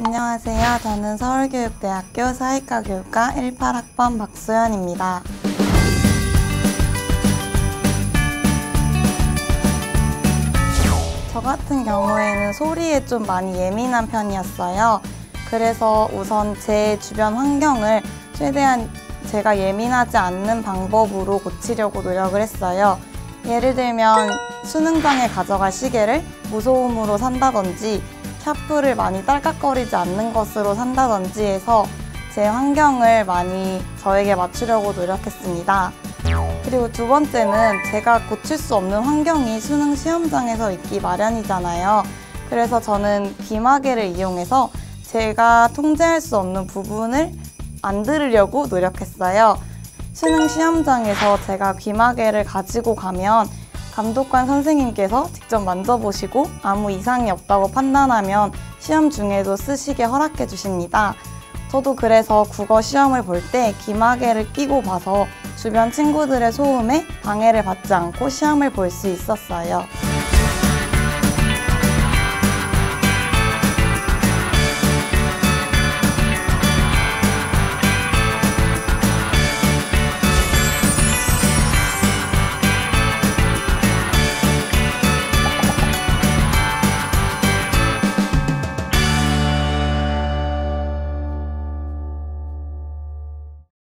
안녕하세요. 저는 서울교육대학교 사회과교육과 18학번 박수연입니다. 저 같은 경우에는 소리에 좀 많이 예민한 편이었어요. 그래서 우선 제 주변 환경을 최대한 제가 예민하지 않는 방법으로 고치려고 노력을 했어요. 예를 들면 수능장에 가져갈 시계를 무소음으로 산다든지 샤프를 많이 딸깍거리지 않는 것으로 산다든지 해서 제 환경을 많이 저에게 맞추려고 노력했습니다. 그리고 두 번째는 제가 고칠 수 없는 환경이 수능 시험장에서 있기 마련이잖아요. 그래서 저는 귀마개를 이용해서 제가 통제할 수 없는 부분을 안 들으려고 노력했어요. 수능 시험장에서 제가 귀마개를 가지고 가면 감독관 선생님께서 직접 만져보시고 아무 이상이 없다고 판단하면 시험 중에도 쓰시게 허락해 주십니다. 저도 그래서 국어 시험을 볼 때 귀마개를 끼고 봐서 주변 친구들의 소음에 방해를 받지 않고 시험을 볼 수 있었어요.